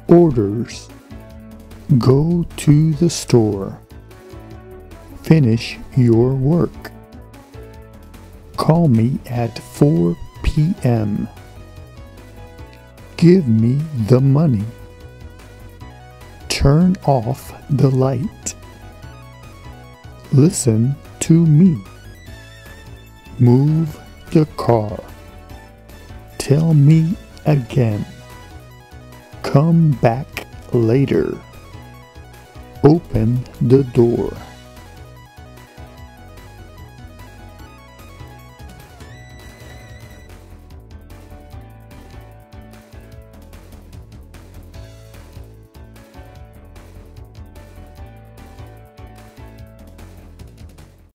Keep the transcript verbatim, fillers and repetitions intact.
Orders. Go to the store. Finish your work. Call me at four p m Give me the money. Turn off the light. Listen to me. Move the car. Tell me again. Come back later. Open the door.